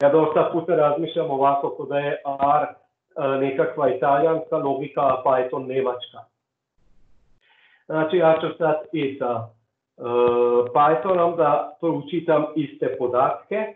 Ja dosta puta razmišljam ovako kod da je R nekakva italijanska logika, a Python njemačka. Znači ja ću sad i sa Pythonom da proučitam iste podatke.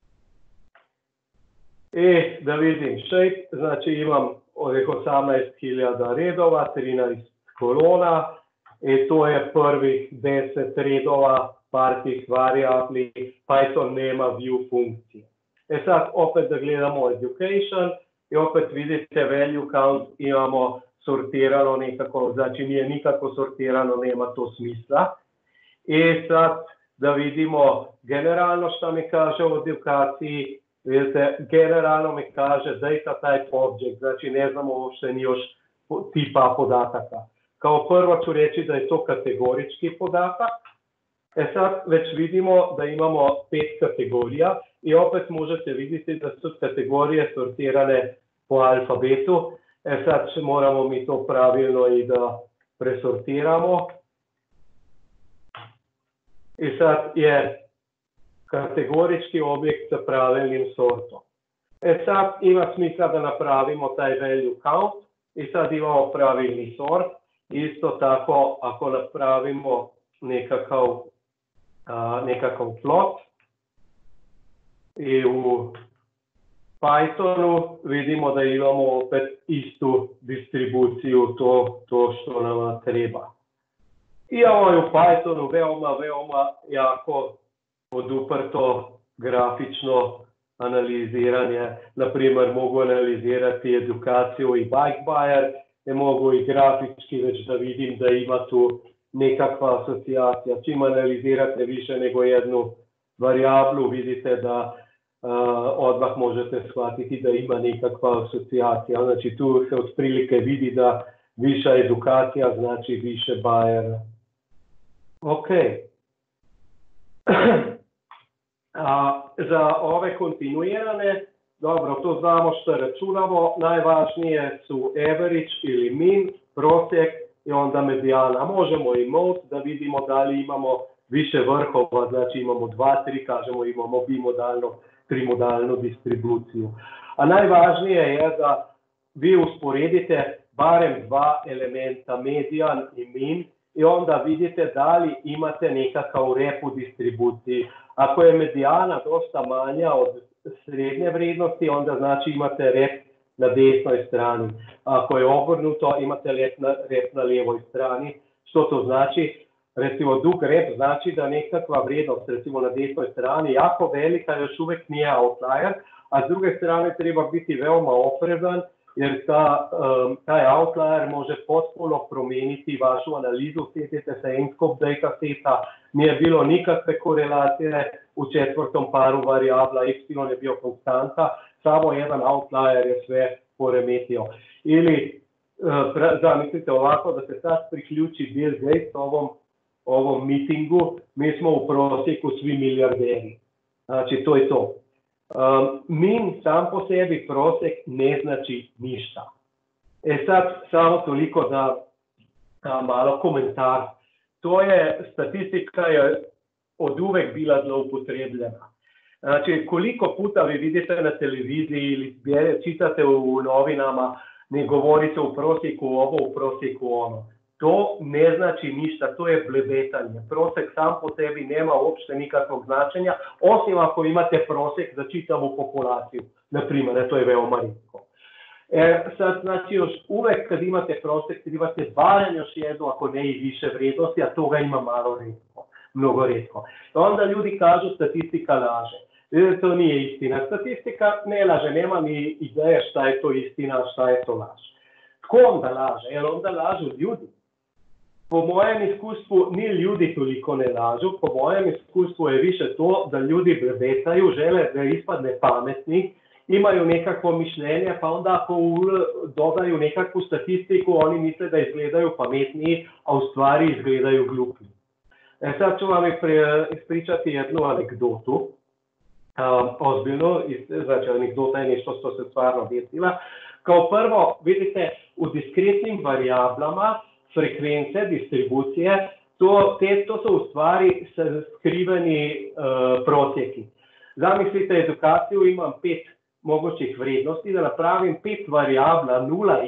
I da vidim shape, znači imam ovih 18.000 redova, 13 kolona i to je prvih 10 redova par tih variabli, Python nema view funkcije. Sad opet da gledamo education i opet vidite value count imamo sortirano nekako, znači nije nikako sortirano, nema to smisla. I sad da vidimo generalno što mi kaže o edukaciji, vidite, generalno mi kaže data type object, znači ne znamo uopšte ni još tipa podataka. Kao prvo ću reći da je to kategorički podatak. Sad već vidimo da imamo 5 kategorija i opet možete vidjeti da su kategorije sortirane po alfabetu. Sad moramo mi to pravilno i da presortiramo. I sad je kategorički objekt sa pravilnim sortom. Sad ima smisla da napravimo taj value count i sad imamo pravilni sort. Isto tako ako napravimo nekakav plot i u Pythonu vidimo da imamo opet istu distribuciju, to što nam treba. I ovo je u Pythonu veoma jako poduprto grafično analiziranje. Naprimjer, mogu analizirati edukaciju i bike buyer, ne mogu i grafički već da vidim da ima tu nekakva asocijacija. Čim analizirate više nego jednu varijablu, vidite da odmah možete shvatiti da ima nekakva asocijacija. Znači tu se otprilike vidi da viša edukacija znači više bajera. Ok. Za ove kontinuirane, dobro, to znamo što računamo, najvažnije su average ili min, prosjek i onda medijana. Možemo i mode da vidimo da li imamo više vrhova, znači imamo 2, 3, kažemo imamo bimodalno, trimodalnu distribuciju. A najvažnije je da vi usporedite barem 2 elementa, medijan i min, i onda vidite da li imate nekakav rep u distribuciji. Ako je medijana dosta manja od srednje vrednosti, onda znači imate rep na desnoj strani. Ako je obrnuto, imate rep na lijevoj strani. Što to znači? Recimo dug rep znači da nekakva vrednost recimo na desnoj strani jako velika, još uvijek nije outlier, a s druge strane treba biti veoma oprezan jer taj outlier može potpuno promijeniti vašu analizu. Sjetite se N-scope data seta, nije bilo nikakve korelacije u četvrtom paru varijabla, y je bio konstanta, samo jedan outlier je sve poremetio. Ili zamislite ovako da se sad priključi Bill Gates ovom meetingu, mi smo u prosjeku svi milijarderi. Znači to je to. Min sam po sebi prosjek ne znači ništa. Sad samo toliko da malo komentar. To je, statistika je od uvek bila zloupotrebljena. Znači koliko puta vi vidite na televiziji ili čitate u novinama, ne govorite u prosjeku ovo, u prosjeku ono. To ne znači ništa, to je blebetanje. Prosjek sam po sebi nema uopšte nikakvog značenja, osim ako imate prosjek za čitavu populaciju. Naprimjer, to je veoma rijetko. Sad, znači, još uvek kad imate prosjek, imate barem još jednu, ako ne i više vrijednosti, a toga ima malo rijetko, mnogo rijetko. Onda ljudi kažu statistika laže. To nije istina. Statistika ne laže, nema ni ideje šta je to istina, šta je to laž. Tko onda laže? Jer onda lažu ljudi. Po mojem iskustvu ni ljudi toliko ne lažu, po mojem iskustvu je više to da ljudi blebetaju, žele da ispadne pametni, imaju nekakvo mišljenje, pa onda ako dodaju nekakvu statistiku, oni misle da izgledaju pametniji, a u stvari izgledaju glupi. Sad ću vam ispričati jednu anegdotu, ozbiljno, znači anegdota je nešto što se stvarno desila. Kao prvo, vidite, u diskretnim varijablama frekvence, distribucije, to su u stvari skriveni prosjeki. Zamislite edukaciju, imam 5 mogućih vrednosti, da napravim 5 variabla 0,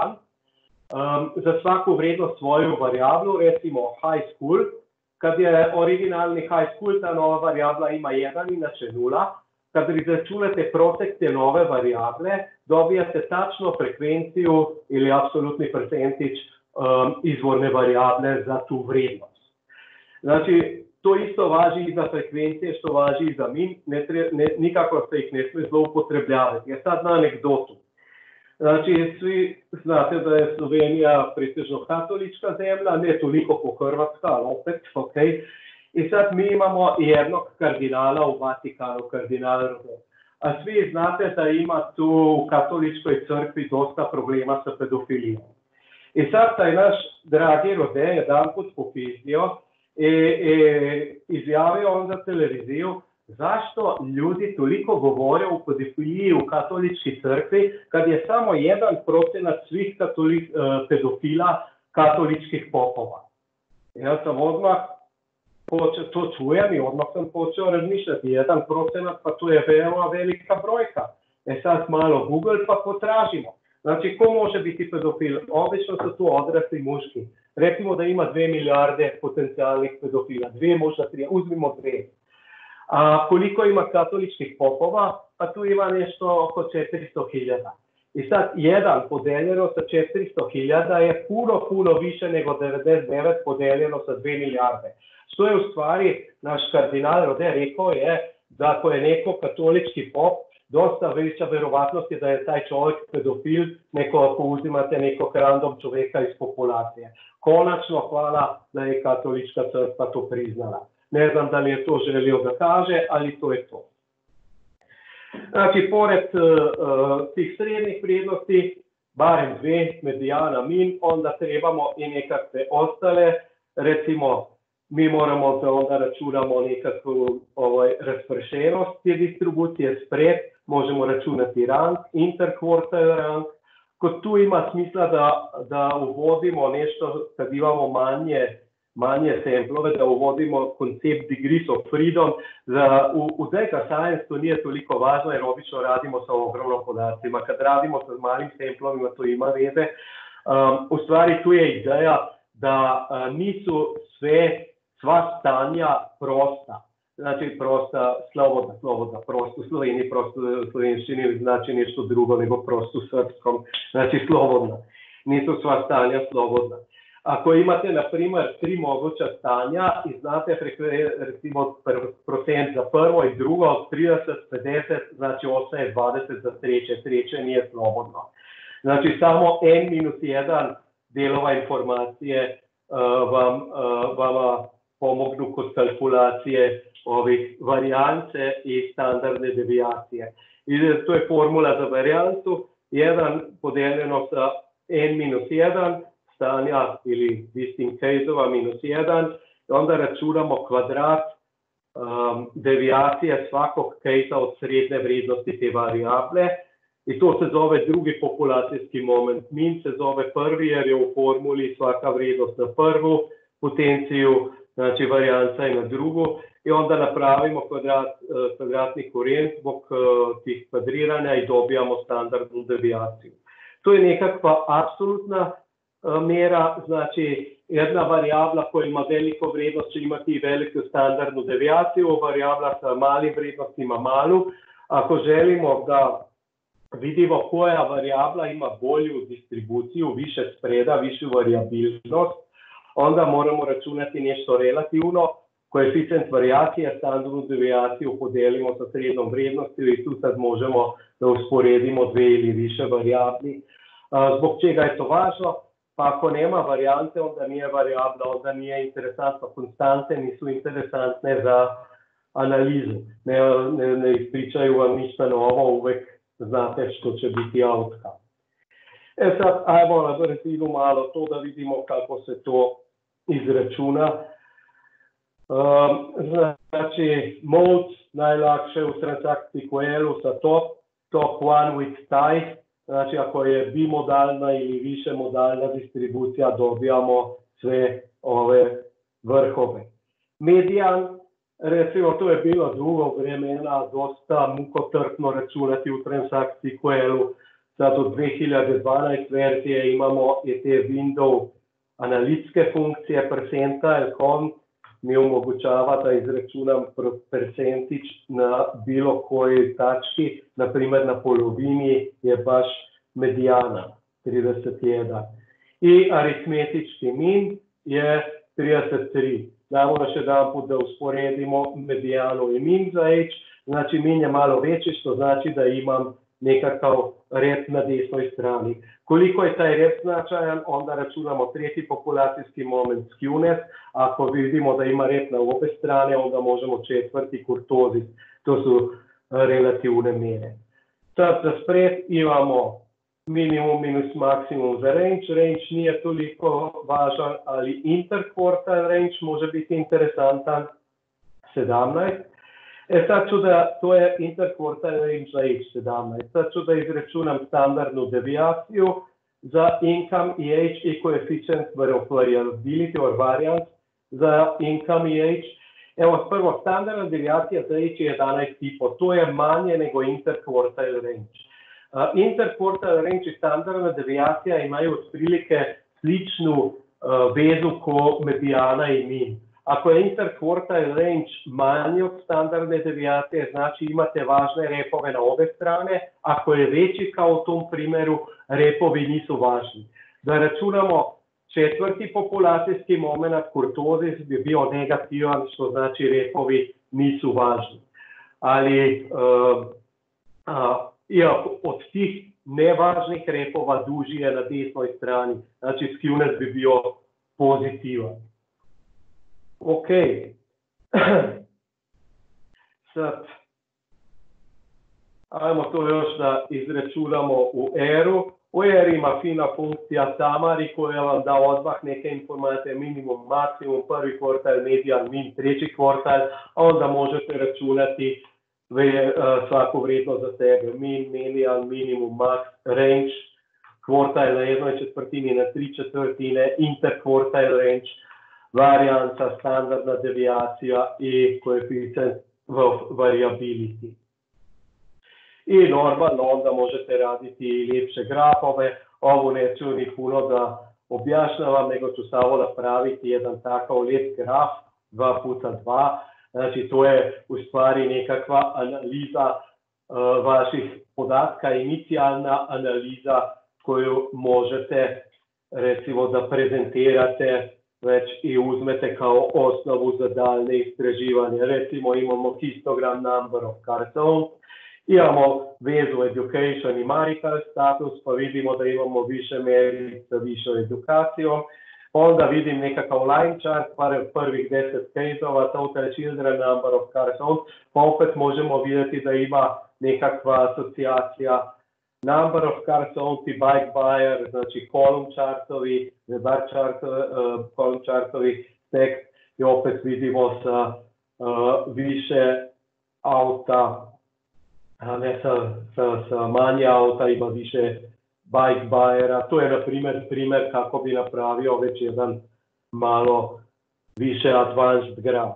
1, za svaku vrednost svoju variablu, recimo high school. Kad je originalni high school, ta nova variabla ima 1, inače 0. Kad izračunate prosek te nove variable, dobijate tačno frekvenciju ili apsolutni percentage izvorne variable za tu vrednost. Znači, to isto važi i za frekvencije, što važi i za min, nikako se ih ne smije zloupotrebljavati. Ja sad na anegdotu. Znači, svi znate da je Slovenija pretežno katolička zemlja, ne toliko ko Hrvatska, ali opet, ok. I sad mi imamo jednog kardinala u Vatikanu, kardinala Rode. A svi znate da ima tu u katoličkoj crkvi dosta problema sa pedofilijom. I sad taj naš dragi Rode jedan put popizdio i izjavio on za televiziju zašto ljudi toliko govore o pedofiliji u katoličkoj crkvi kad je samo 1% svih pedofila katoličkih popova. Ja sam odmah to čujem i odmah sam počeo razmišljati, 1%, pa to je veoma velika brojka. Sad malo Google pa potražimo. Znači, ko može biti pedofil? Obično su tu odrasli muški. Recimo da ima 2 milijarde potencijalnih pedofila, 2, možda 3, uzmimo 2. A koliko ima katoličkih popova? Pa tu ima nešto oko 400.000. I sad 1 podeljeno sa 400.000 je puno više nego 99 podeljeno sa 2 milijarde. Što je u stvari naš kardinal Rode rekao je da ako je neko katolički pop, dosta veća verovatnost je da je taj čovjek pedofil, neko ako uzimate nekog random čovjeka iz populacije. Konačno hvala da je katolička crkva to priznala. Ne znam da li je to želio da kaže, ali to je to. Znači, pored tih srednjih vrijednosti, barem 2, medijana, min, onda trebamo i nekakve ostale, recimo, mi moramo da onda računamo nekakvu raspršenost te distribucije, spread, možemo računati rang, interkvartal rang. Kod tu ima smisla da uvodimo nešto, kad imamo manje samplove, da uvodimo koncept degrees of freedom. U data science to nije toliko važno jer obično radimo sa ogromnom podacima. Kad radimo sa malim samplovima to ima veze. U stvari tu je ideja da nisu sva stanja prosta. Znači prosta, slobodna, prosto u Sloveniji, prosto u slovenščini znači nešto drugo nego prosto u srpskom. Znači slobodna. Nisu sva stanja slobodna. Ako imate, na primer, 3 moguća stanja i znate recimo procent za prvo i drugo, 30, 50, znači ostaje 20 za treće nije slobodno. Znači samo n-1 delova informacije vama pomognu kod kalkulacije ovih varijance i standardne devijacije. I to je formula za varijancu, 1 podeljeno sa n-1 stanja ili distinct case-ova -1, onda računamo kvadrat devijacije svakog case-a od srednje vrednosti te variable i to se zove drugi populacijski moment. Min se zove prvi jer je u formuli svaka vrednost na prvu potenciju, znači varijanca je na drugu i onda napravimo kvadratni koren zbog tih kvadriranja i dobijamo standardnu devijaciju. To je nekakva apsolutna mjera, znači jedna varijabla koja ima veliko vrednost će imati i veliku standardnu devijaciju, varijabla sa malim vrednostima malu. Ako želimo da vidimo koja varijabla ima bolju distribuciju, više spreda, višu variabilnost, onda moramo računati nešto relativno, koeficijent varijacije, standardnu devijaciju podelimo sa srednjom vrijednosti i tu sad možemo da usporedimo 2 ili više varijabli. Zbog čega je to važno? Pa ako nema varijante, onda nije varijabla, onda nije interesantno. Konstante nisu interesantne za analizu. Ne ispričaju vam ništa novo, uvek znate što će biti outcome. Sad, ajmo na brzinu malo to da vidimo kako se to izračuna. Znači, mode najlakše u transakciji SQL-u sa top one with tie. Znači, ako je bimodalna ili više modalna distribucija, dobijamo sve ove vrhove. Median Recimo, to je bilo dugo vremena, dosta mukotrpno računati u T-SQL-u. Sad od 2012 verzije imamo i te Windows analitske funkcije, percentile, cont, mi omogućava da izračunam percentage na bilo koji tački, naprimer na polovini je baš medijana, 31. I aritmetički min je 33. Damo još jedan put da usporedimo medijanu i min za H. Znači min je malo veći, što znači da imam nekakav rep na desnoj strani. Koliko je taj rep značajan, onda računamo tretji populacijski moment skewness. Ako vidimo da ima rep na obe strane, onda možemo četvrti kurtozis. To su relativne mjere. Sad za spred imamo minimum minus maksimum za range. Range nije toliko važan, ali interquartile range može biti interesantan, 17. Sad ću da, to je interquartile range za H17. Sad ću da izračunam standardnu devijaciju za income i H i coefficient variability or variance za income i H. Evo, prvo, standardna devijacija za H je 11,5. To je manje nego interquartile range. Interquartile range i standardna devijacija imaju otprilike sličnu vezu ko medijana i min. Ako je interquartile range manji od standardne devijacije, znači imate važne repove na obe strane. Ako je veći kao u tom primjeru, repovi nisu važni. Da računamo četvrti populacijski moment, kurtozis bi bio negativan, što znači repovi nisu važni. Ali od tih nevažnih repova duži je na desnoj strani, znači skewness bi bio pozitivan. Ok, sad, ajmo to još da izračunamo u R-u. U R ima fina funkcija summary koja vam da odmah neke informacije, minimum, maksimum, prvi kvartal, median, min, treći kvartal, a onda možete računati svaku vrijednost za sebe, min, median, minimum, max, range, kvartal na 1/4, na 3/4, interquartile range, varijansa, standardna devijacija i coefficient variability. I normalno onda možete raditi i ljepše grafove. Ovo neću ni puno da objašnjavam, nego ću samo napraviti jedan takav lijep graf 2x2. Znači to je u stvari nekakva analiza vaših podatka, inicijalna analiza koju možete recimo da prezentirate već i uzmete kao osnovu za daljne istraživanje. Recimo imamo histogram number of cartoons, imamo vezu education i marital status, pa vidimo da imamo više mjeri sa višom edukacijom. Onda vidim nekakav line chart, prvih 10 caseova, total children number of cartoons, pa opet možemo vidjeti da ima nekakva asocijacija number of cartoons i bike buyer, znači column chartovi, bar column chartovi, tekst i opet vidimo sa više auta, a ne sa manje auta, ima više bike buyera. To je na primjer kako bi napravio već jedan malo više advanced graf.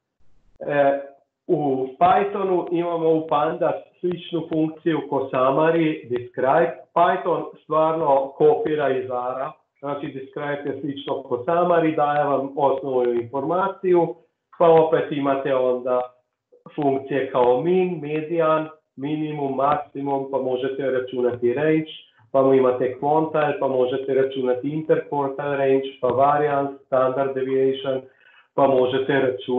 U Pythonu imamo u Pandas sličnu funkciju ko summary, describe. Python stvarno kopira iz R-a, znači describe je slično ko summary, daje vam osnovnu informaciju, pa opet imate onda funkcije kao min, median, minimum, maksimum, pa možete računati range, pa imate quantile, pa možete računati interquartile range, pa variance, standard deviation, pa možete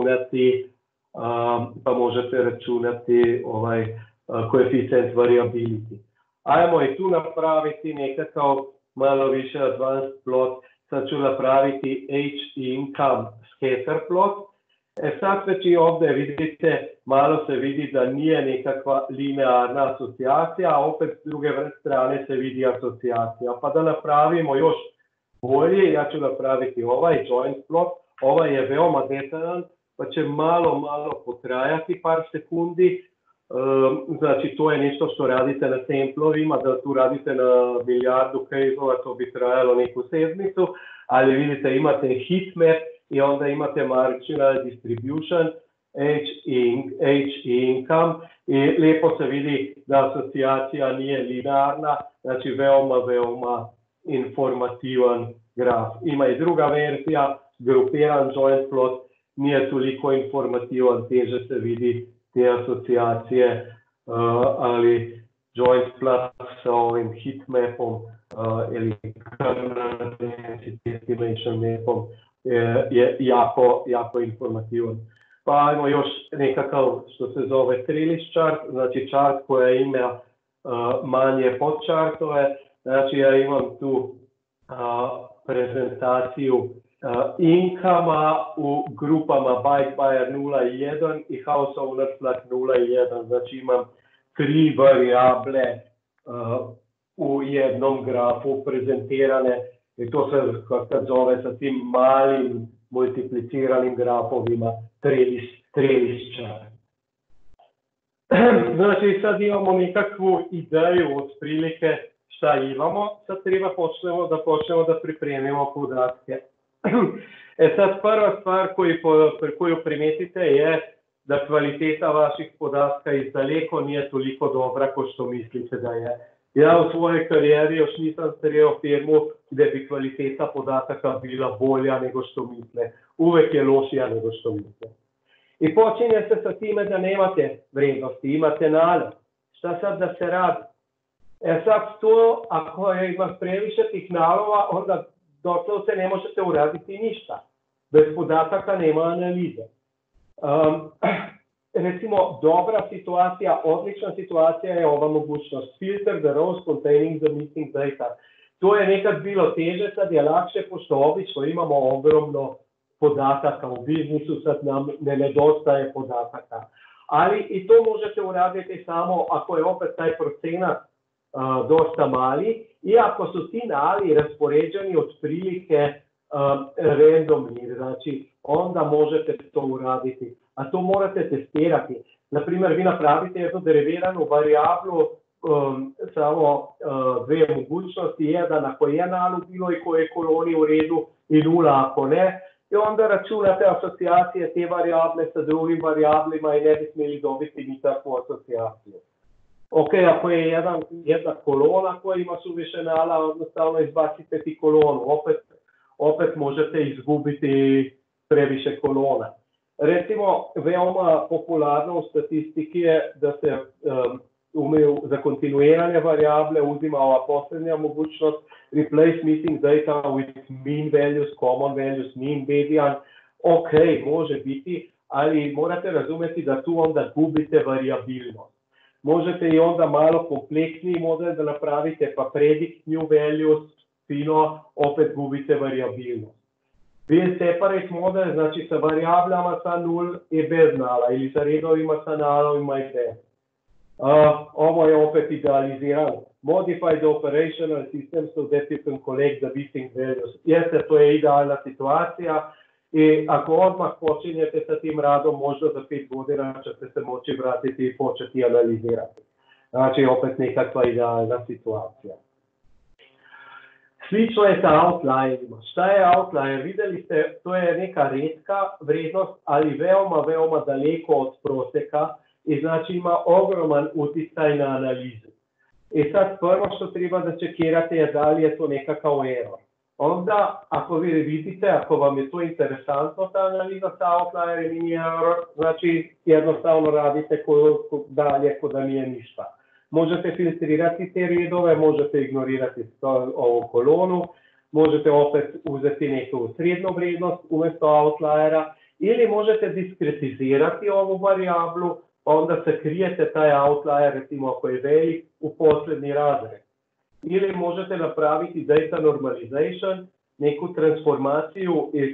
računati coefficient variability. Ajmo i tu napraviti nekakav malo više advanced plot. Sad ću napraviti H income scatter plot. Sad već i ovdje vidite, malo se vidi da nije nekakva linearna asocijacija, a opet s druge strane se vidi asocijacija. Pa da napravimo još bolje, ja ću napraviti ovaj joint plot. Ovaj je veoma detaljan, pa će malo potrajati par sekundi. Znači to je nešto što radite na samplovima, da tu radite na milijardu caseova, to bi trajalo neku sedmicu, ali vidite imate heat map i onda imate marginal distribution H-income i lepo se vidi da asocijacija nije linearna, znači veoma informativan graf. Ima i druga verzija, grupiran joint plot, nije toliko informativan, teže se vidi te asocijacije, ali joint plot sa ovim heatmapom ili kernel density estimation mapom je jako informativan. Pa ajmo još nekakav što se zove trilist chart, znači chart koja ima manje podčartove. Znači ja imam tu prezentaciju income u grupama bike buyer 0 i 1 i house owner flat 0 i 1. Znači imam 3 varijable u jednom grafu prezentirane i to se kad zove sa tim malim multipliciranim grafovima trilist chart. Znači sad imamo nekakvu ideju otprilike šta imamo, sad treba počnemo da pripremimo podatke. Sad prva stvar koju primetite je da kvaliteta vaših podatka izdaleko nije toliko dobra kot što mislite da je. Ja u svojoj karijeri još nisam sreo firmu gdje bi kvaliteta podataka bila bolja nego što misle. Uvek je lošija nego što misle. I počinje se sa time da nemate vrednosti, imate nalog. Šta sad da se radi? Sad to, ako imaš previše tih nalova, onda doslovce ne možete uraditi ništa. Bez podataka nema analize. Recimo, dobra situacija, odlična situacija je ova mogućnost. Filter the rows containing the missing data. To je nekad bilo teže, sad je lakše, pošto obično imamo ogromno podataka u biznisu, sad nam ne nedostaje podataka. Ali i to možete uraditi samo ako je opet taj procenat dosta mali i ako su ti nali raspoređeni otprilike randomni, znači onda možete to uraditi. A to morate testirati. Naprimjer, vi napravite jednu deriviranu varijablu samo dve mogućnosti, jedan ako je nal u bilo i koje koloni u redu i nula ako ne, i onda računate asocijacije te varijable sa drugim varijablima i ne bi smjeli dobiti nikakvu asocijaciju. Ok, ako je jedna kolona koja ima suviše nala, jednostavno izbacite ti kolonu, opet možete izgubiti previše kolona. Recimo, veoma popularno u statistiki je da se za kontinuirane varijable uzima ova posljednja mogućnost replace missing data with mean values, common values, mean median. Ok, može biti, ali morate razumjeti da tu onda gubite variabilnost. Možete i onda malo kompleksniji model da napravite, pa predict new values, fino, opet gubite variabilnost. Build separate model, znači sa variablama sa nul i bez nala, ili sa redovima sa nalovima i bez. Ovo je opet idealizirano. Modify the operational system so that you can collect the missing values. Jeste, to je idealna situacija i ako odmah počinjete sa tim radom, možda za 5 godina ćete se moći vratiti i početi analizirati. Znači, opet nekakva idealna situacija. Slično je sa outlierima. Šta je outlier? Vidjeli ste, to je neka redka vrednost, ali veoma daleko od prosjeka i znači ima ogroman utjecaj na analizu. I sad prvo što treba da čekirate je da li je to nekakav error. Onda, ako vi vidite, ako vam je to interesantno ta analiza sa outlierima i nije error, znači jednostavno radite dalje ko da nije ništa. Možete filtrirati te redove, možete ignorirati ovu kolonu, možete opet uzeti neku srednju vrednost umjesto outliera ili možete diskretizirati ovu varijablu, pa onda se krijete taj outlier, recimo ako je velik, u posljednji razred. Ili možete napraviti data normalization, neku transformaciju iz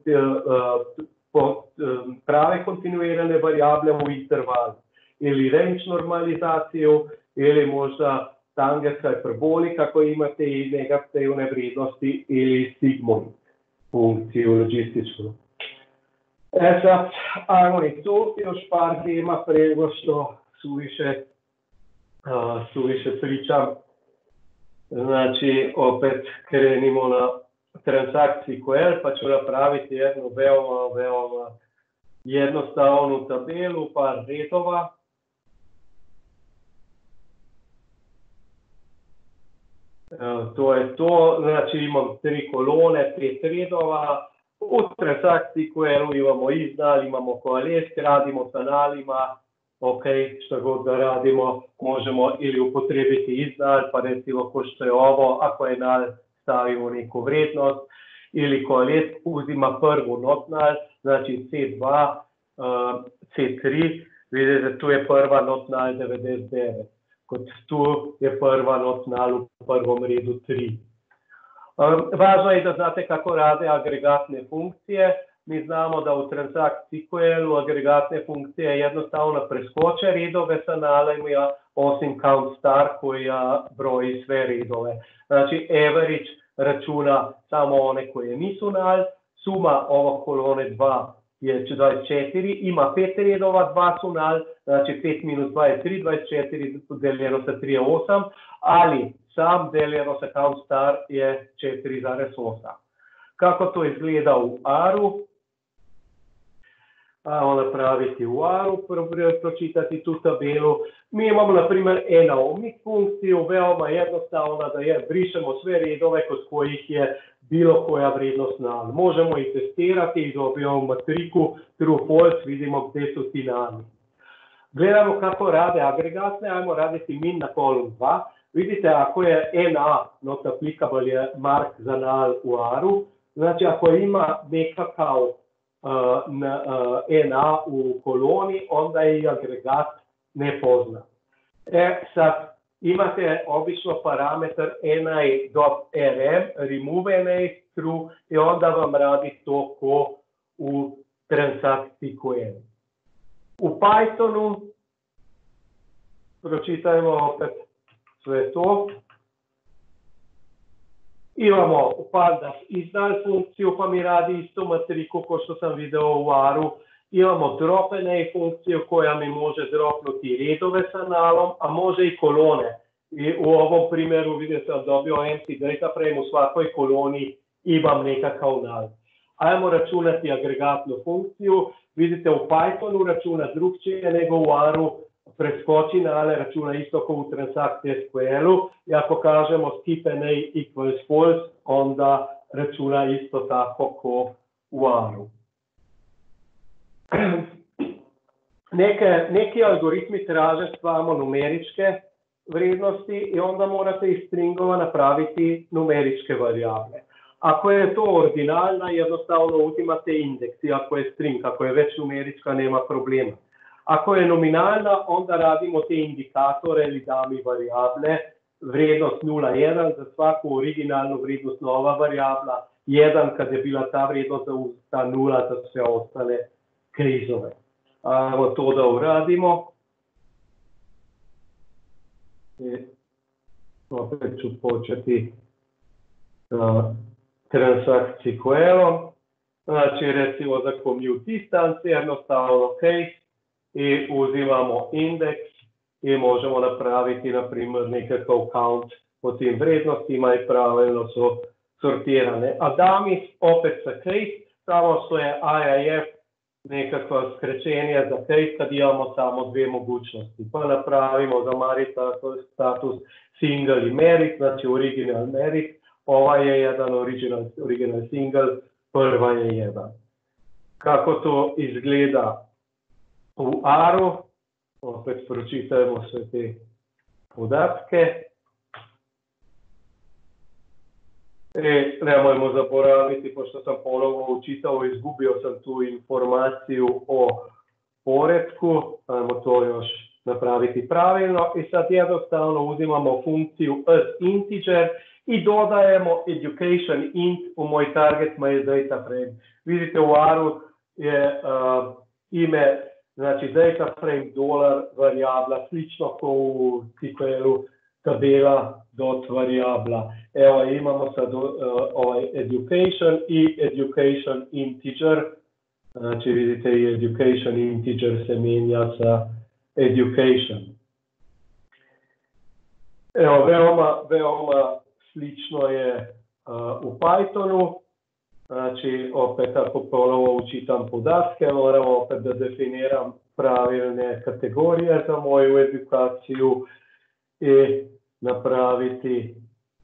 prave kontinuirane varijable u interval. Ili range normalizaciju, ili možda tangerska hiperbolika koju imate i negativne vrijednosti ili sigmoid funkciju logističku. Sad, ajmo i tu još par tema prego što suviše pričam. Znači, opet krenimo na transakciji SQL, pa ću napraviti jednu veoma jednostavnu tabelu, par redova. To je to, znači imam 3 kolone, 5 redova. U transakciji SQL imamo iznal, imamo koalesc, radimo s analima, ok, što god da radimo, možemo ili upotrebiti iznal, pa recimo ko što je ovo, ako je nal stavimo neku vrednost, ili koalesc uzima prvu notnal, znači C2, C3, vidite tu je prva notnal 99, kot tu je prva notnal u prvom redu 3. Važno je da znate kako rade agregatne funkcije. Mi znamo da u transakciji SQL-u agregatne funkcije jednostavno preskoče redove sa nalima, osim count star koja broji sve redove. Znači average računa samo one koje nisu nal, suma ovog kolone 2 je 24, ima 5 redova, 2 su nal, znači 5 minus 2 je 3, 24 deljeno sa 3 je 8, ali sam deljeno sa count star je 4,8. Kako to izgleda u AR-u? Napraviti u AR-u, pročitati tu tabelu. Mi imamo, na primjer, omnik funkciju, veoma jednostavna, da brišemo sve redove kod kojih je bilo koja vrednost nal. Možemo ih testirati i dobijemo matriku true false, vidimo gdje su ti nali. Gledamo kako rade agregatne, ajmo raditi min na kolumn 2. Vidite, ako je NA, not applicable je mark za nal u AR-u, znači ako ima nekakav NA u koloni, onda je i agregat ne pozna. Sad, imate obično parametar ni.rm, remove NA true, i onda vam radi to ko u transakciji SQL. U Pythonu, pročitajmo opet sve to. Imamo u pandas iznal funkciju, pa mi radi isto matriku ko što sam video u AR-u. Imamo drop NA funkciju koja mi može dropnuti redove sa nalom, a može i kolone. I u ovom primjeru vidite sam dobio empty data frame, u svakoj koloni imam nekakav nal. Ajmo računati agregatnu funkciju. Vidite, u Pythonu računa drugčije nego u AR-u, preskoči nale, računa isto kao u transakciji SQL-u. I ako kažemo skip NA equals false, onda računa isto tako kao u AR-u. Neki algoritmi traže stvarno numeričke vrednosti i onda morate iz stringova napraviti numeričke varijable. Ako je to ordinalna, jednostavno uzimate indeks, i ako je string, ako je već numerička, nema problema. Ako je nominalna, onda radimo te indikatore ili dummy varijable, vrednost 0,1 za svaku originalnu vrednost nova varijabla, 1 kad je bila ta vrednost, ta 0 za sve ostale krizove. Ajmo to da uradimo. Opet ću početi transakciji SQL-om. Znači, recimo za commute distance, jednostavno case, i uzimamo indeks i možemo napraviti, na primjer, nekakav count po tim vrednostima i pravilno su sortirane. A dummies opet sa case, samo što je IIF nekakva skraćenje za case kad imamo samo dvije mogućnosti. Pa napravimo za marital status single i merit, znači original merit, ovaj je jedan original single, prva je jedan. Kako to izgleda u AR-u, opet pročitajmo sve te podatke. Nemojmo zaboraviti, pošto sam ponovo učitao, izgubio sam tu informaciju o poretku, ajmo to još napraviti pravilno i sad jednostavno uzimamo funkciju asInteger i dodajemo education int u moj target my data frame. Vidite, u AR-u je ime, znači data frame dolar varijabla, slično kao u SQL-u tabela dot varijabla. Evo imamo sad ovaj education i education integer. Znači vidite, i education integer se mijenja sa education. Evo, veoma slično je u Pythonu. Znači, opet ako ponovo učitam podatke, moram opet da definiram pravilne kategorije za moju edukaciju i napraviti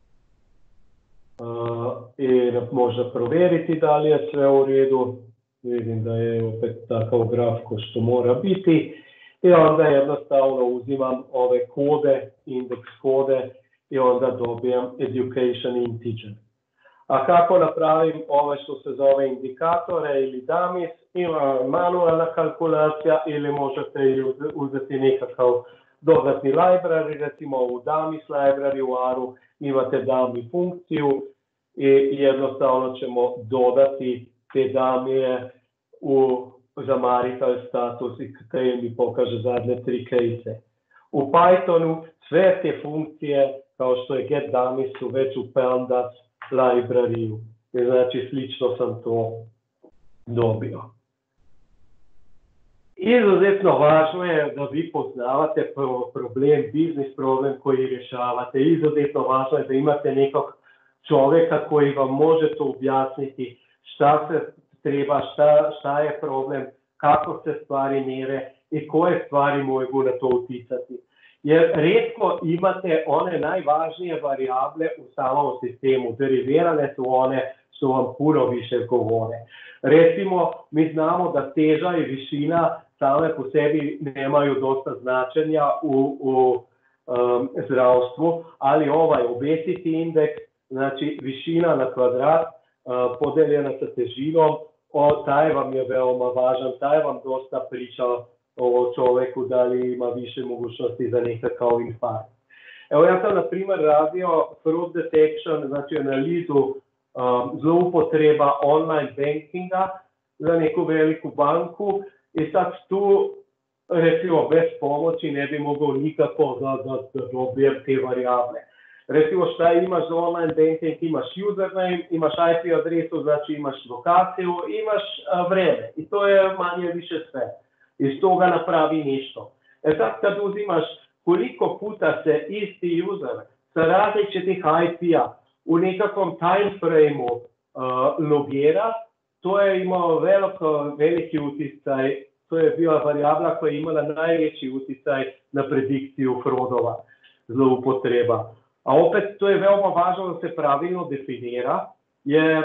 i možda provjeriti da li je sve u redu. Vidim da je opet takav graf ko što mora biti. I onda jednostavno uzimam ove kode, indeks kode i onda dobijam education integer. A kako napravim ove što se zove indikatore ili dummies, ima manualna kalkulacija ili možete uzeti nekakav dodatni library, recimo u dummies library u R-u imate dummy funkciju i jednostavno ćemo dodati te dumije za marital status i kaj mi pokaže zadnje 3 case. U Pythonu sve te funkcije kao što je get dummies su već u pandas library-u. Znači slično sam to dobio. Izuzetno važno je da vi poznavate problem, biznis problem koji rješavate. Izuzetno važno je da imate nekog čovjeka koji vam može to objasniti šta se treba, šta je problem, kako se stvari mjere i koje stvari mogu na to utjecati. Jer rijetko imate one najvažnije varijable u samom sistemu. Derivirane su one što vam puno više govore. Recimo, mi znamo da teža i višina same po sebi nemaju dosta značenja u zdravstvu, ali ovaj obesity indeks, znači višina na kvadrat podeljena sa težinom, taj vam je veoma važan, taj vam dosta priča o čovjeku da li ima više mogućnosti za nekakav infarkt. Evo ja sam na primjer radio fraud detection, znači analizu zloupotreba online bankinga za neku veliku banku i sad tu recimo bez pomoći ne bi mogao nikako da dobijem te varijable. Recimo šta imaš za online banking, imaš username, imaš IP adresu, znači imaš lokaciju, imaš vreme i to je manje više sve. Iz toga napravi ništo. Sad kad uzimaš koliko puta se isti user sa različitih IP-a u nekakvom time frame-u logira, to je imao veliki utjecaj, to je bila varijabla koja je imala najveći utjecaj na predikciju fraudova, zloupotreba. A opet to je veoma važno da se pravilno definira, jer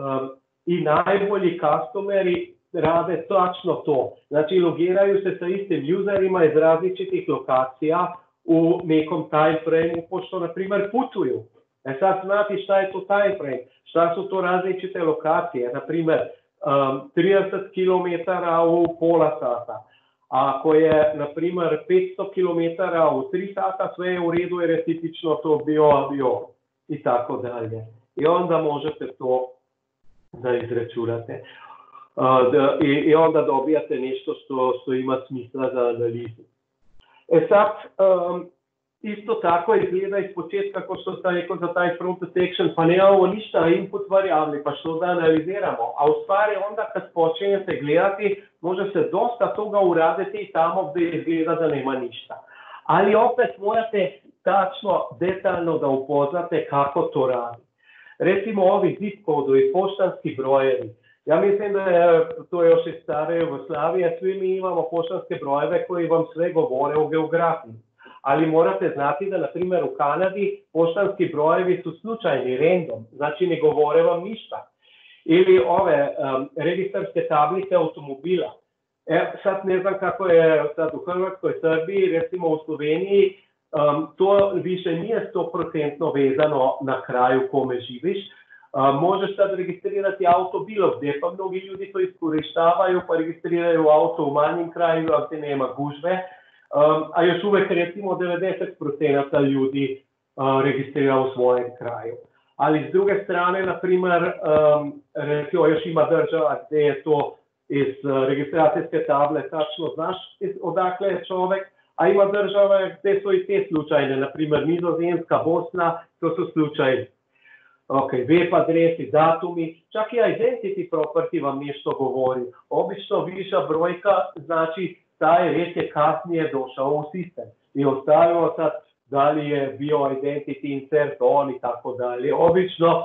i najbolji customeri rade točno to. Znači logiraju se sa istim userima iz različitih lokacija u nekom time frame-u, pošto na primjer putuju. Sad znati šta je to time frame, šta su to različite lokacije, na primjer 30 km u pola sata. A ako je, na primjer, 500 km u 3 sata, sve je u redu jer je tipično to bio avion i tako dalje. I onda možete to da izračunate. I onda dobijate nešto što ima smisla za analizu. Sad, isto tako izgleda iz početka, kao što sam rekao za taj fraud detection, pa nemamo ništa input varijabli, pa što da analiziramo. A u stvari onda kad počinjete gledati, može se dosta toga uraditi i tamo gdje izgleda da nema ništa. Ali opet morate tačno, detaljno da upoznate kako to radi. Recimo ovi zip kodovi, poštanski brojevi. Ja mislim da je to još iz stare Jugoslavije, svi mi imamo poštanske brojeve koji vam sve govore o geografiji. Ali morate znati da, na primjer, u Kanadi poštanski brojevi su slučajni, random, znači ne govore vam ništa. Ili ove registarske tablice automobila. Sad ne znam kako je sad u Hrvatskoj, Srbiji, recimo u Sloveniji, to više nije 100% vezano na kraju kome živiš. Možeš sad registrirati auto bilo gdje, pa mnogi ljudi to iskorištavaju, pa registriraju auto u manjim kraju, ali se nema gužve. A još uvijek recimo 90% ljudi registrira u svojem kraju. Ali s druge strane, na primjer, recimo još ima država gdje je to iz registracijske table, tačno znaš odakle je čovjek, a ima države gdje su i te slučajne, na primjer Nizozemska, Bosna, to su slučajne. Ok, web adresi, datumi, čak i identity property vam nešto govori. Obično viša brojka znači taj red je kasnije došao u sistem i ostavimo sad da li je bio identity insert on i tako dalje. Obično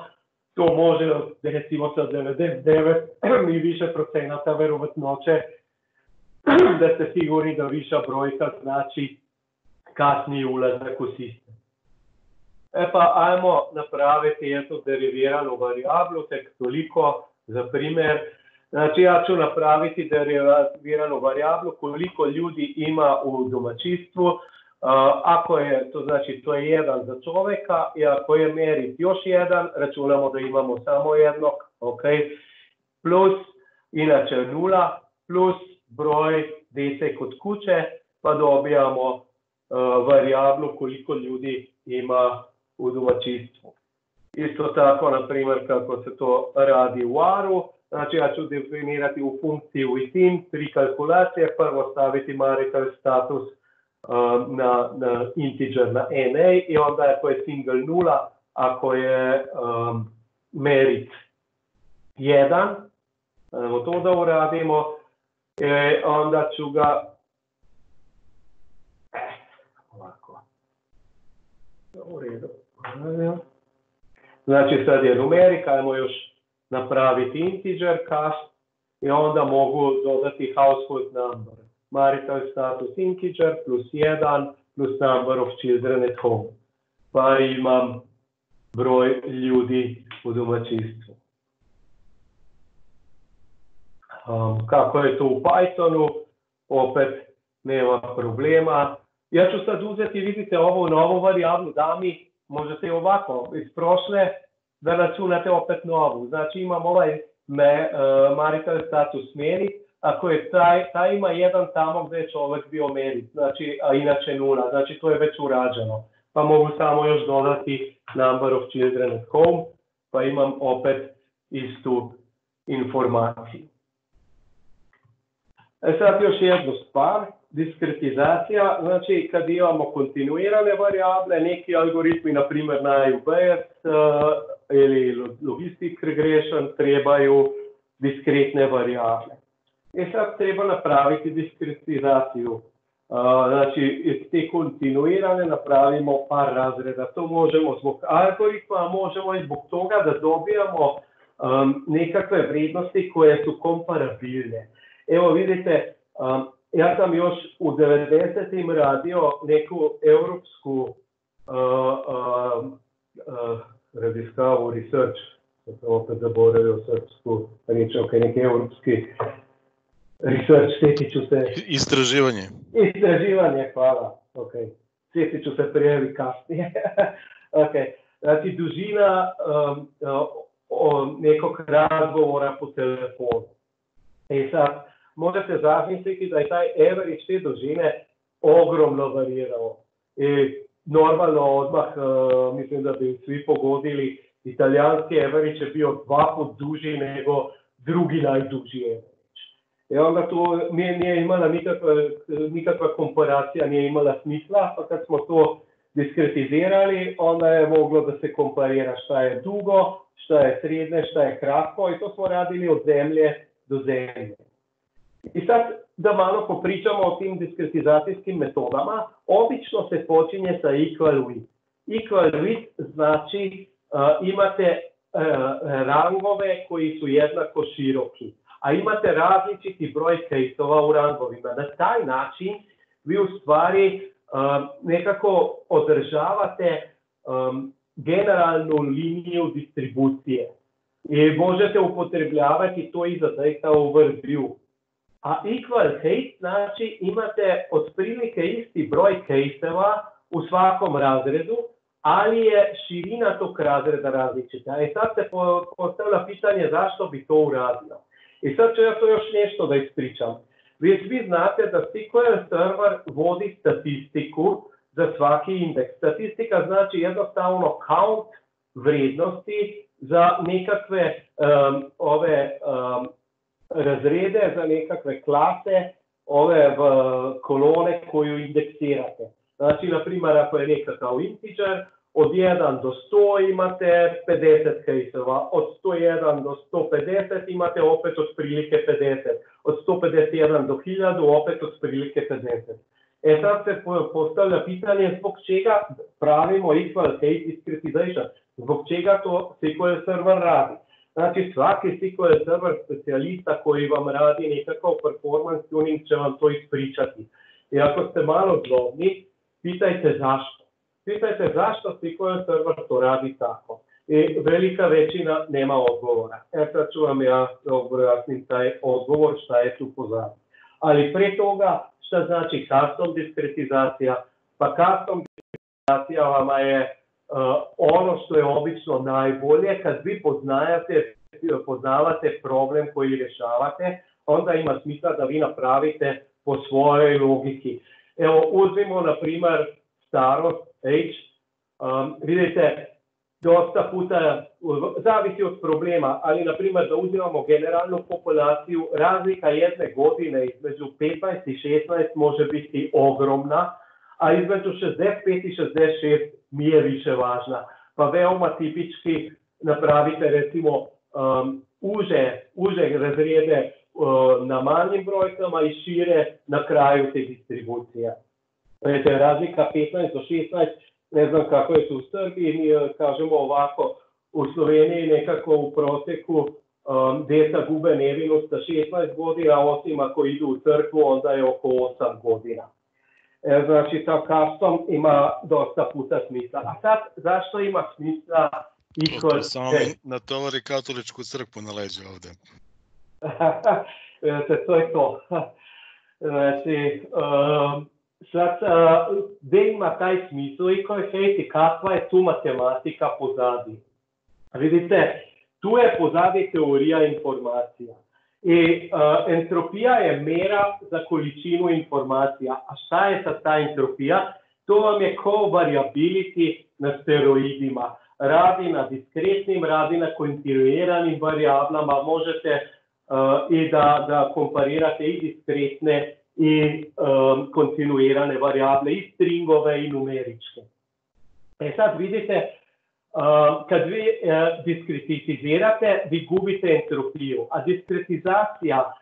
to može, recimo sa 99 i više procenata verovatnoće da ste sigurni da viša brojka znači kasniji ulazak u sistem. Pa ajmo napraviti jednu deriviranu varijablu, tek toliko za primjer. Znači ja ću napraviti deriviranu varijablu koliko ljudi ima u domaćinstvu. Ako je, to znači to je jedan za čovjeka i ako je merit još jedan, računamo da imamo samo jednog, ok, plus, inače 0, plus broj dece kod kuće, pa dobijamo varijablu koliko ljudi ima u domaćinstvu. Isto tako, na primjer, kako se to radi u AR-u, znači ja ću definirati u funkciji within 3 kalkulacije, prvo staviti marital status na integer, na NA, i onda ako je single 0, ako je merit 1, to da uradimo, onda ću ga ovako, u redu, znači sad je numerika, ajmo još napraviti integer cast i onda mogu dodati household number, marital status integer plus 1 plus number of children at home, pa imam broj ljudi u domaćinstvu. Kako je to u Pythonu, opet nema problema. Ja ću sad uzeti, vidite, ovo novu varijablu, da mi možete ovako iz prošle da računate opet novu. Znači imam ovaj marital status merit, ako je taj ima jedan tamo gdje je čovjek bio merit, znači, a inače 0, znači to je već urađeno. Pa mogu samo još dodati number of children at home, pa imam opet istu informaciju. Sad još jednu stvar, diskretizacija, znači kad imamo kontinuirane varijable, neki algoritmi, na primjer na UBS ili logistic regression, trebaju diskretne varijable. Sad treba napraviti diskretizaciju. Znači iz te kontinuirane napravimo par razreda. To možemo zbog algoritma, a možemo i zbog toga da dobijamo nekakve vrijednosti koje su komparabilne. Evo vidite, ja sam još u 90-im radio neku europsku radiskavu research, sam opet zaboravio srpsku riječ, ok, neki europski research, sjetit ću se... Istraživanje. Istraživanje, hvala, ok, sjetit ću se prije ili kasnije. Ok, znači dužina nekog razgovora po telefonu. Sad, možete zamisliti da je taj average te dužine ogromno varirao. I normalno odmah, mislim da bi svi pogodili, italijanski average je bio 2 put duži nego drugi najduži average. I onda tu nije imala nikakva komparacija, nije imala smisla, pa kad smo to diskretizirali, onda je moglo da se komparira šta je dugo, šta je srednje, šta je kratko, i to smo radili od zemlje do zemlje. I sad da malo popričamo o tim diskretizacijskim metodama, obično se počinje sa equal with. Equal with znači imate rangove koji su jednako široki, a imate različiti broj caseova u rangovima. Na taj način vi u stvari nekako održavate generalnu liniju distribucije i možete upotrebljavati to i za data overview. A equal case znači imate otprilike isti broj caseova u svakom razredu, ali je širina tog razreda različita. Sad se postavlja pitanje zašto bi to uradio. I sad ću ja to još nešto da ispričam. Vi svi znate da SQL Server vodi statistiku za svaki indeks. Statistika znači jednostavno count vrijednosti za nekakve razrede, za nekakve klase, ove kolone koju indeksirate. Znači, na primjer, ako je nekakav integer, od 1 do 100 imate 50 caseova, od 101 do 150 imate opet otprilike 50, od 151 do 1000 opet otprilike 50. Sad se postavlja pitanje zbog čega pravimo equal case discretization, zbog čega to SQL Server radi. Znači svaki SQL Server specijalista koji vam radi nekakav performance tuning će vam to ispričati. I ako ste malo zlobni, pitajte zašto. Pitajte zašto SQL Server to radi tako. I velika većina nema odgovora. Sad ću vam ja objasniti taj odgovor šta je tu pozadnje. Ali pre toga šta znači custom diskretizacija? Pa custom diskretizacija vama je ono što je obično najbolje kad vi poznavate problem koji rješavate, onda ima smisla da vi napravite po svojoj logiki. Evo, uzmimo na primjer starost, age, vidite, dosta puta zavisi od problema, ali na primjer da uzimamo generalnu populaciju, razlika jedne godine između 15 i 16 može biti ogromna, a između 65 i 66 nije više važna. Pa veoma tipički napravite recimo uže razrijede na manjim brojkama i šire na kraju te distribucije. Vidite, razlika 15 do 16, ne znam kako je to u Srbiji, mi kažemo ovako, u Sloveniji nekako u proseku djeca gube nevinost sa 16 godina, osim ako idu u crkvu, onda je oko 8 godina. Znači, ta custom ima dosta puta smisla. A sad, zašto ima smisla equal case? Samo natovari katoličku crkvu na leđe ovde. To je to. Znači, sad, gdje ima taj smisl equal case i kakva je tu matematika pozadi? Vidite, tu je pozadi teorija informacija. I entropija je mera za količinu informacija. A šta je sad ta entropija? To vam je covariability na steroidima. Radi na diskretnim, radi na kontinuiranim variablama. Možete i da komparirate i diskretne i kontinuirane variable, i stringove i numeričke. Sad vidite, kad vi diskretizirate, vi gubite entropiju, a diskretizacija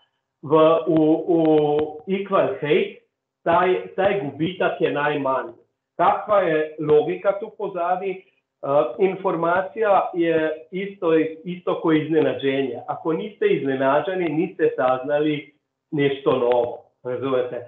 u equal case, taj gubitak je najmanji. Kakva je logika tu pozadi? Informacija je isto kao iznenađenje. Ako niste iznenađeni, niste saznali nešto novo. Razumete?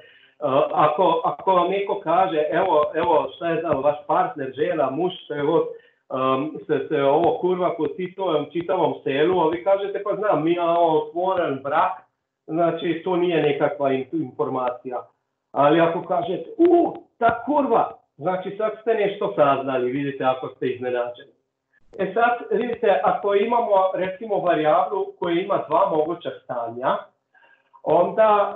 Ako vam neko kaže, evo šta je znam, vaš partner, žena, muž, evo, se ovo kurva po čitavom selu, a vi kažete, pa znam, mi imamo otvoren brak, znači to nije nekakva informacija. Ali ako kažete, ta kurva, znači sad ste nešto saznali, vidite ako ste iznenađeni. Sad, vidite, ako imamo recimo varijablu koja ima dva moguća stanja, onda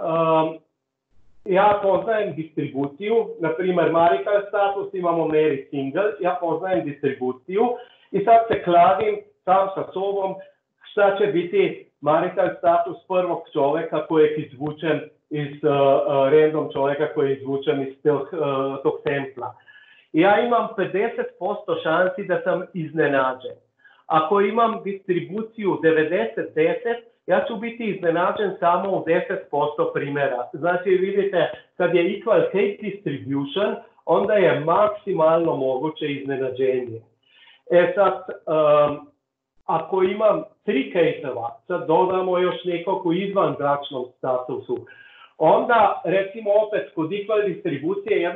ja poznajem distribuciju, na primjer marital status, imamo married single, ja poznajem distribuciju i sad se kladim sam sa sobom šta će biti marital status prvog čovjeka kojeg izvučem iz random čovjeka koji je izvučen iz tog templa. Ja imam 50% šansi da sam iznenađen. Ako imam distribuciju 90-10, ja ću biti iznenađen samo u 10% primjera. Znači, vidite, kad je equal case distribution, onda je maksimalno moguće iznenađenje. Sad, ako imam 3 case-eva, sad dodamo još nekog u izvanbračnom statusu, onda, recimo, opet kod equal distribucije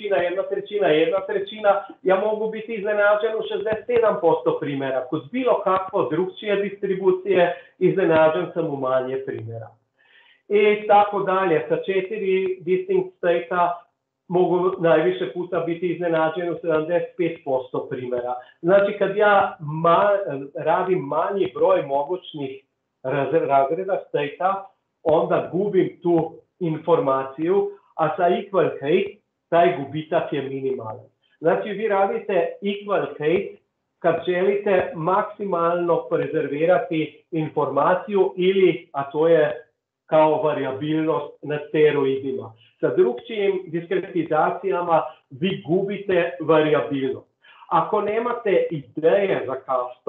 1/3, ja mogu biti iznenađen u 67% primjera. Kod bilo kakvo drugčije distribucije iznenađen sam u manje primjera. I tako dalje, sa 4 distinct state-a mogu najviše puta biti iznenađen u 75% primjera. Znači, kad ja radim manji broj mogućnih razreda state-a, onda gubim tu informaciju, a sa equal case taj gubitak je minimalan. Znači, vi radite equal case kad želite maksimalno prezervirati informaciju ili, a to je kao variabilnost na steroidima. Sa drugčijim diskretizacijama vi gubite variabilnost. Ako nemate ideje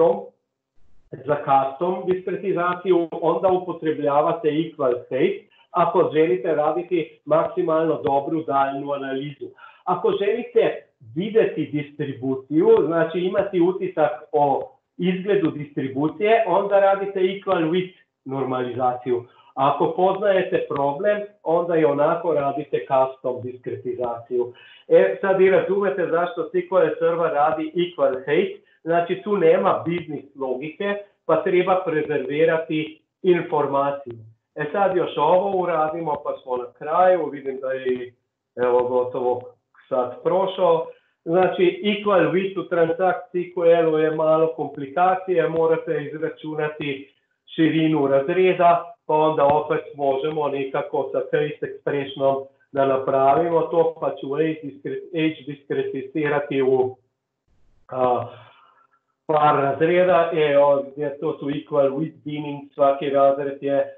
za custom diskretizaciju, onda upotrebljavate equal case, ako želite raditi maksimalno dobru daljnju analizu. Ako želite vidjeti distribuciju, znači imati utisak o izgledu distribucije, onda radite equal with normalizaciju. Ako poznajete problem, onda i onako radite custom diskretizaciju. Sad i razumete zašto SQL Server radi equal height, znači tu nema biznis logike, pa treba prezervirati informaciju. Sad još ovo uradimo, pa smo na kraju, vidim da je evo gotovo sad prošao. Znači, equal with u transakciji SQL-u je malo komplikacije, morate izračunati širinu razreda, pa onda opet možemo nekako sa case expressionom da napravimo to, pa ću age diskretizirati u par razreda, to su equal with binning, svaki razred je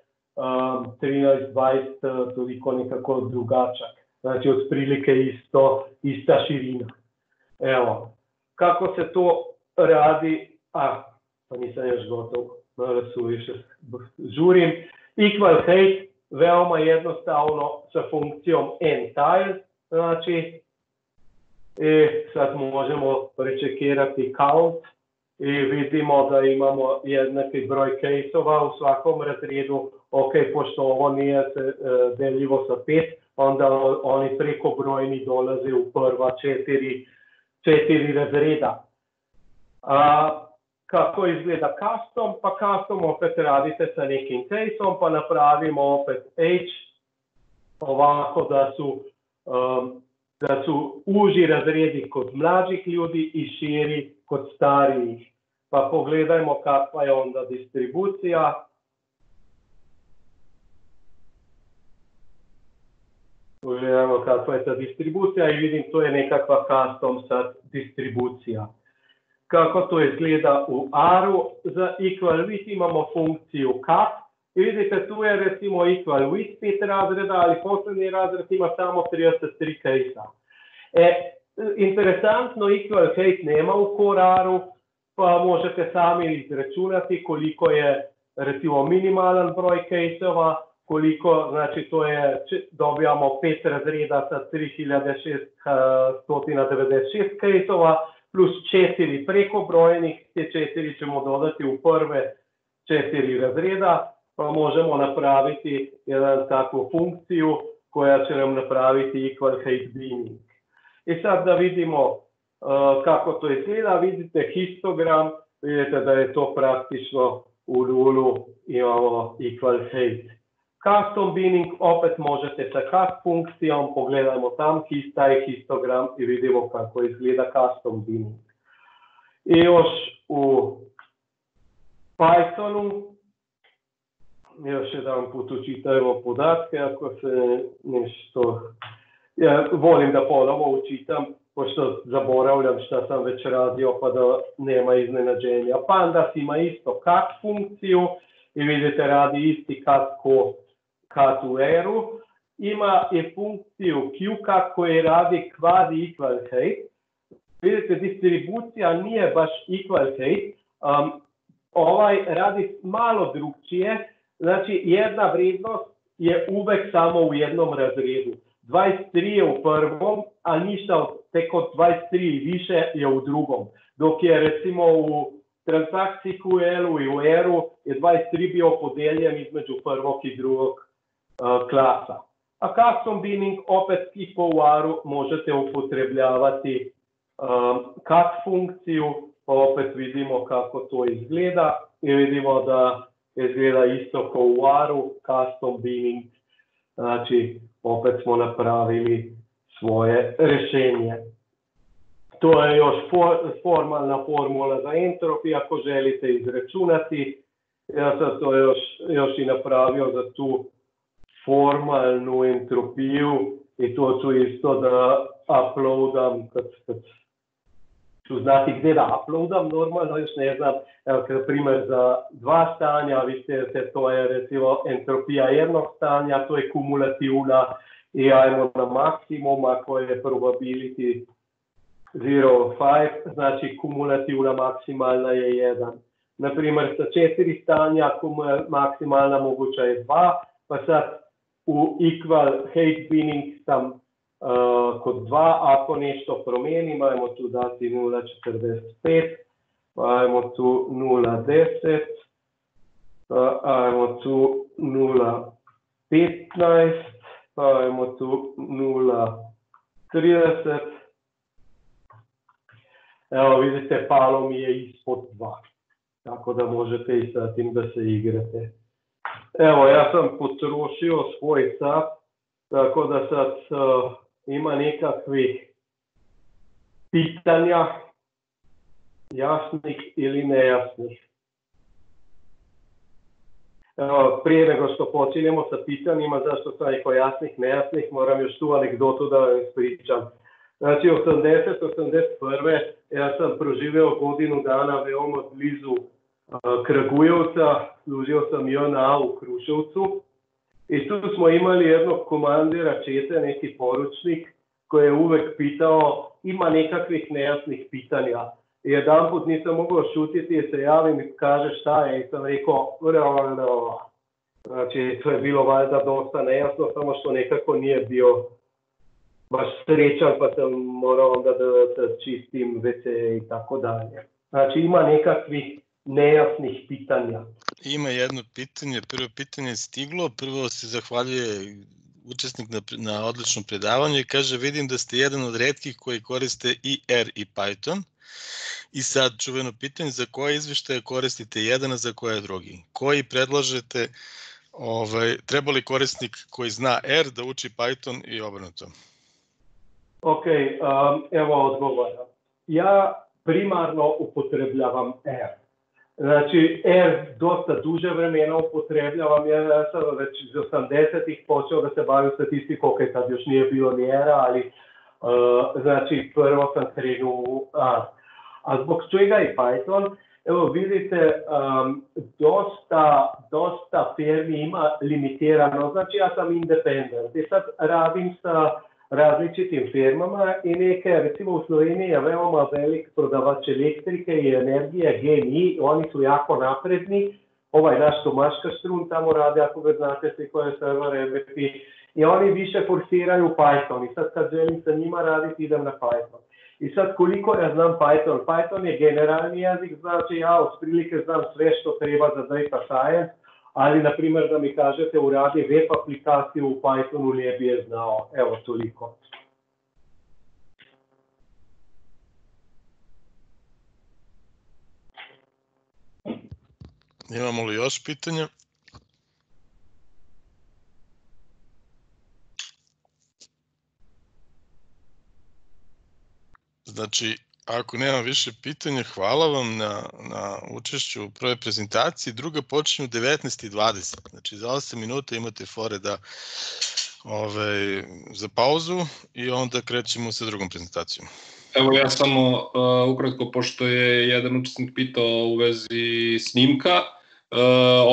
13-20, toliko nekako drugačak. Znači, otprilike ista širina. Evo, kako se to radi, pa nisam još gotov, malo suviše žurim. Equal height, veoma jednostavno sa funkcijom entire, znači, sad možemo prečekirati count i vidimo da imamo jednaki broj case-ova u svakom razredu. Ok, pošto ovo nije deljivo sa 5, onda oni prekobrojni dolaze u prva četiri razreda. Kako izgleda custom? Pa custom opet radite sa nekim case-om, pa napravimo opet age ovako da su uži razredi kod mlađih ljudi i širi kod starijih. Pa pogledajmo kakva je onda distribucija. Pogledajmo kakva je ta distribucija i vidim to je nekakva custom sad distribucija. Kako to izgleda u R-u, za equal with imamo funkciju cut i vidite tu je recimo equal with 5 razreda, ali posljednji razred ima samo 33 case-a. Interesantno, equal height nema u core R-u, pa možete sami izračunati koliko je recimo minimalan broj case-ova, koliko, znači to je, dobijamo 5 razreda sa 3696 case-ova, plus 4 prekobrojenih, te 4 ćemo dodati u prve 4 razreda, pa možemo napraviti jedan takvu funkciju koja će nam napraviti equal height binning. I sad da vidimo kako to izgleda, vidite histogram, vidite da je to praktično u rulu imamo equal height. Custom binning opet možete sa cut funkcijom, pogledajmo tam taj histogram i vidimo kako izgleda custom binning. I još u Pythonu, još jedan put učitajmo podatke, ako se nešto, ja volim da ponovo učitam, pošto zaboravljam šta sam već radio pa da nema iznenađenja. Pandas ima isto cut funkciju i vidite radi isti cut u R-u. Ima i funkciju qcut koji radi quasi equal height. Vidite, distribucija nije baš equal height. Ovaj radi malo drugčije. Znači, jedna vrijednost je uvek samo u jednom razredu. 23 je u prvom, a ništa tek od 23 i više je u drugom. Dok je recimo u transakciji SQL-u i u R-u je 23 bio podeljen između prvog i drugog klasa. A custom binning opet i po R-u možete upotrebljavati cut funkciju, pa opet vidimo kako to izgleda i vidimo da izgleda isto kao u R-u, custom binning. Znači, opet smo napravili svoje rješenje. To je još formalna formula za entropiju, ako želite izračunati. Ja sam to još i napravio za tu formalnu entropiju i to ću isto da uploadam, kad ću znati gdje da uploadam, normalno još ne znam, evo na primjer za dva stanja, vidite to je recimo entropija jednog stanja, to je kumulativna i ajmo na maksimum, ako je probability 0,5, znači kumulativna maksimalna je 1. Naprimjer sa 4 stanja maksimalna moguća je 2, pa sad u equal hate binning sam kod 2, ako nešto promijenim, ajmo tu dati 0.45, pa ajmo tu 0.10, ajmo tu 0.15, pa ajmo tu 0.30. Evo vidite, palo mi je ispod 2, tako da možete i sa tim da se igrate. Evo, ja sam potrošio svoj sat, tako da sad ima nekakvih pitanja, jasnih ili nejasnih. Evo, prije nego što počinjemo sa pitanjima, zašto sam rekao jasnih, nejasnih, moram još tu anegdotu da vam ispričam. Znači, 80-81. ja sam proživio godinu dana veoma blizu Kragujevca, služio sam JNA u Kruševcu i tu smo imali jednog komandira čete, neki poručnik, koji je uvek pitao, ima nekakvih nejasnih pitanja. I jedan put nisam mogao šutiti i se javim i kaže šta je i sam rekao, znači to je bilo valjda dosta nejasno, samo što nekako nije bio baš srećan, pa sam morao onda da čistim WC i tako dalje. Znači ima nekakvih nejasnih pitanja. Ima jedno pitanje, prvo pitanje je stiglo, prvo se zahvaljuje učesnik na odličnom predavanju i kaže, vidim da ste jedan od retkih koji koriste i R i Python. I sad čuveno pitanje, za koje izveštaje koristite jedan, a za koje drugi? Koji predlažete, treba li korisnik koji zna R da uči Python i obrnuto? Ok, evo odgovora. Ja primarno upotrebljavam R. Znači, R dosta duže vremena upotrebljavam, jer ja sam već iz 80-ih počeo da se bavim statistikom, kaj tad još nije bilo ni R-a, ali znači prvo sam krenuo u R. A zbog čega i Python? Evo vidite, dosta firmi ima limitirano, znači ja sam independent i sad radim sa različitim firmama i neke, recimo u Sloveniji je veoma velik prodavač elektrike i energije, GNI, oni su jako napredni, ovaj naš Tomaška Štrun tamo radi, ako ga znate, SQL Server, MVP, i oni više forsiraju Python i sad kad želim sa njima raditi idem na Python. I sad koliko ja znam Python? Python je generalni jezik, znači ja otprilike znam sve što treba za data science, ali na primjer da mi kažete uradi web aplikaciju u Pythonu ne bi je znao. Evo toliko. Imamo li još pitanja? Znači, ako nema više pitanja, hvala vam na učešću u prvoj prezentaciji. Druga počinje u 19:20. Znači, za 8 minuta imate fore za pauzu i onda krećemo sa drugom prezentacijom. Evo ja samo ukratko, pošto je jedan učesnik pitao u vezi snimka,